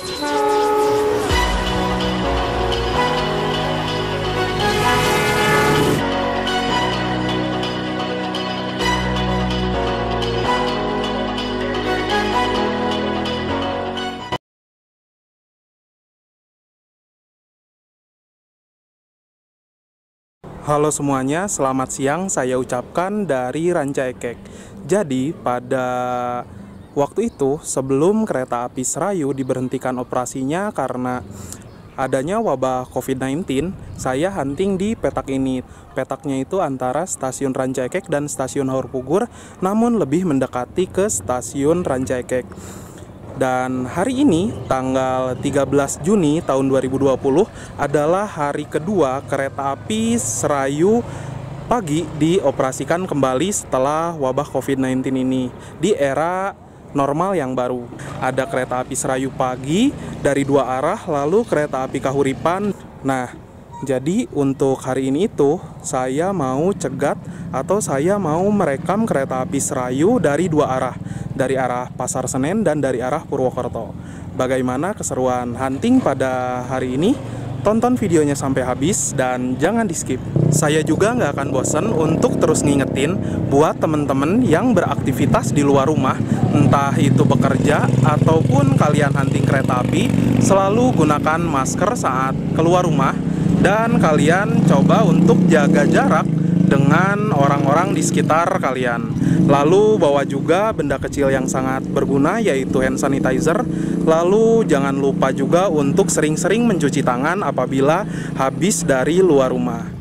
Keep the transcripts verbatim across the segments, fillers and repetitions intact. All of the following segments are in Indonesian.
Halo semuanya, selamat siang saya ucapkan dari Ranca Ekek. Jadi pada waktu itu sebelum kereta api Serayu diberhentikan operasinya karena adanya wabah covid sembilan belas, saya hunting di petak ini. Petaknya itu antara stasiun Ranca Ekek dan stasiun Haur Pugur, namun lebih mendekati ke stasiun Ranca Ekek. Dan hari ini tanggal tiga belas Juni tahun dua ribu dua puluh adalah hari kedua kereta api Serayu pagi dioperasikan kembali setelah wabah covid sembilan belas ini di era normal yang baru. Ada kereta api Serayu pagi dari dua arah, lalu kereta api Kahuripan. Nah, jadi untuk hari ini itu saya mau cegat atau saya mau merekam kereta api Serayu dari dua arah, dari arah Pasar Senen dan dari arah Purwokerto. Bagaimana keseruan hunting pada hari ini? Tonton videonya sampai habis dan jangan di skip. Saya juga nggak akan bosan untuk terus ngingetin buat temen-temen yang beraktivitas di luar rumah, entah itu bekerja ataupun kalian hunting kereta api, selalu gunakan masker saat keluar rumah. Dan kalian coba untuk jaga jarak dengan orang-orang di sekitar kalian. Lalu bawa juga benda kecil yang sangat berguna, yaitu hand sanitizer. Lalu jangan lupa juga untuk sering-sering mencuci tangan apabila habis dari luar rumah.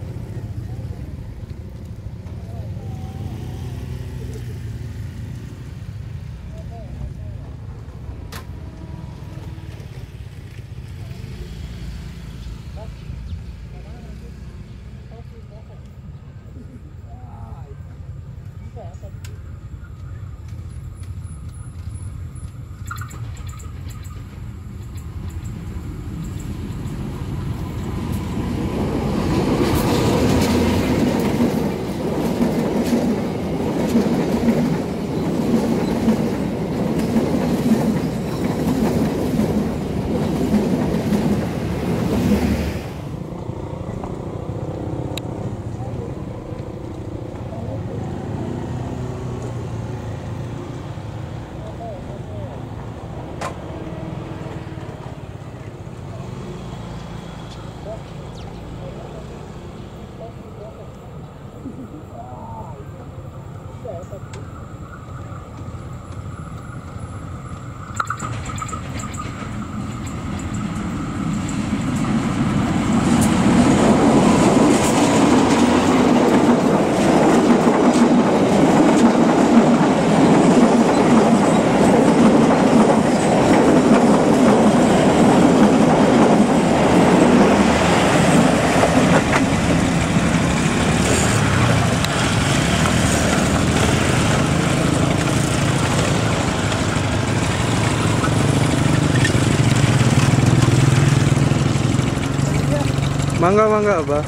Mangga, mangga, Abah.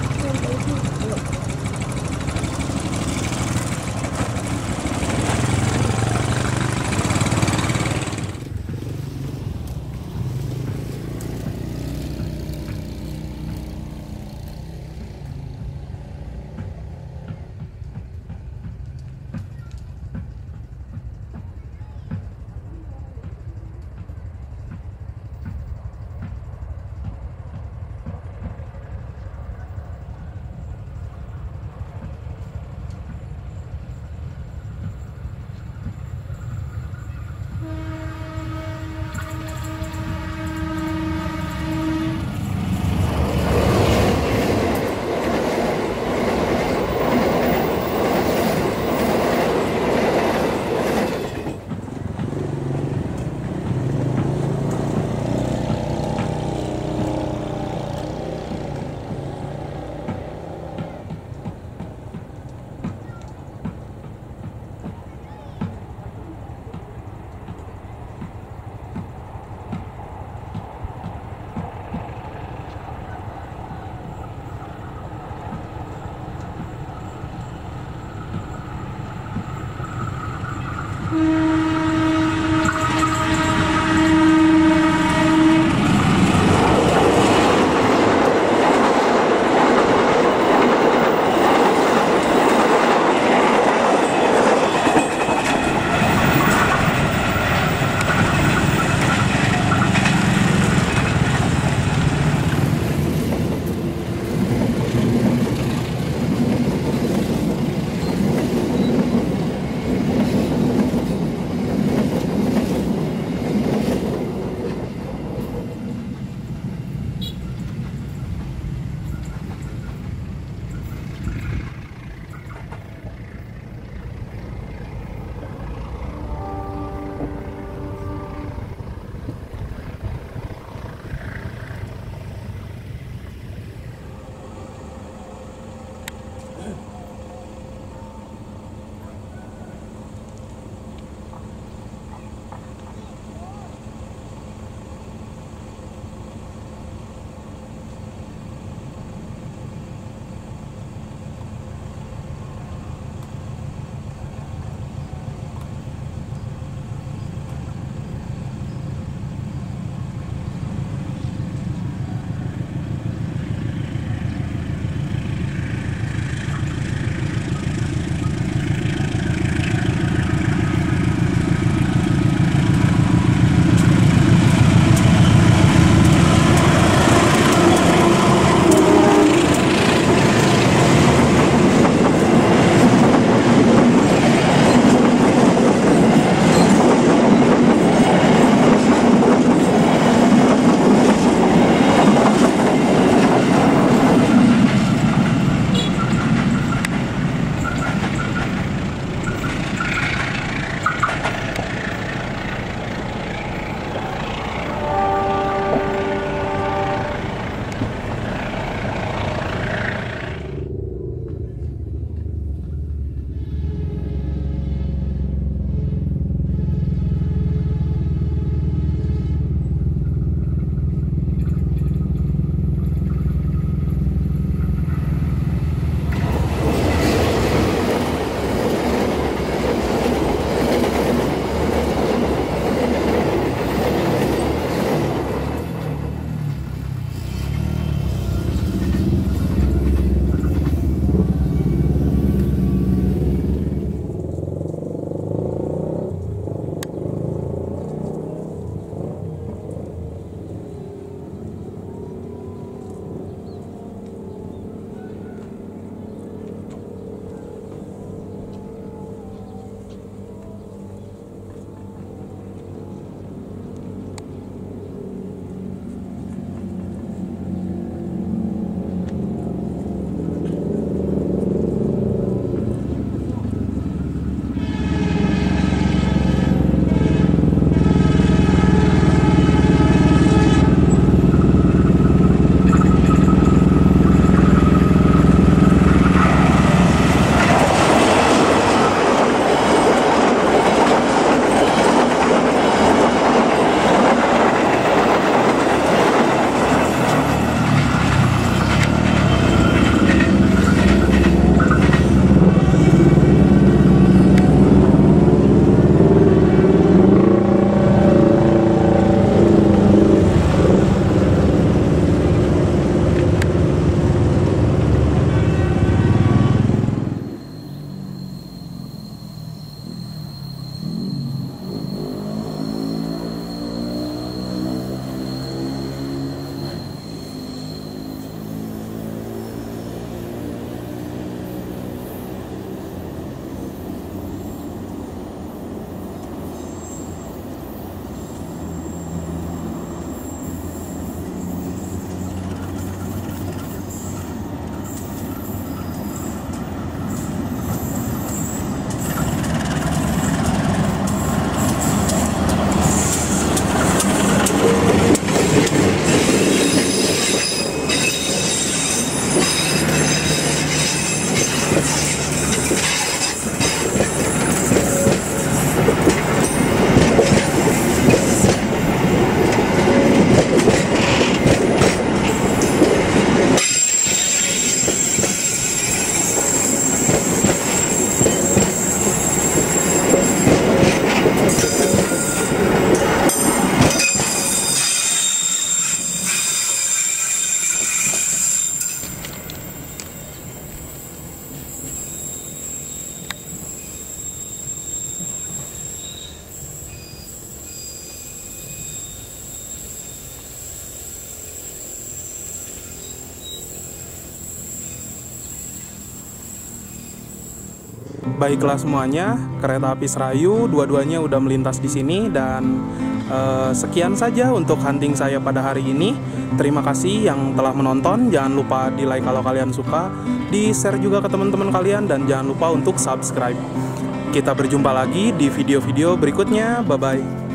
Baiklah semuanya, kereta api Serayu dua-duanya udah melintas di sini dan uh, sekian saja untuk hunting saya pada hari ini. Terima kasih yang telah menonton. Jangan lupa di like kalau kalian suka, di share juga ke teman-teman kalian, dan jangan lupa untuk subscribe. Kita berjumpa lagi di video-video berikutnya. Bye bye.